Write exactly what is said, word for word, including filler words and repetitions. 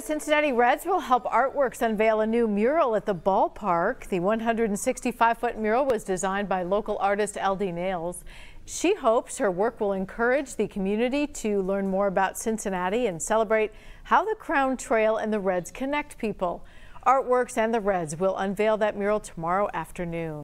Cincinnati Reds will help Artworks unveil a new mural at the ballpark. The one hundred sixty-five foot mural was designed by local artist L D Nails. She hopes her work will encourage the community to learn more about Cincinnati and celebrate how the Crown Trail and the Reds connect people. Artworks and the Reds will unveil that mural tomorrow afternoon.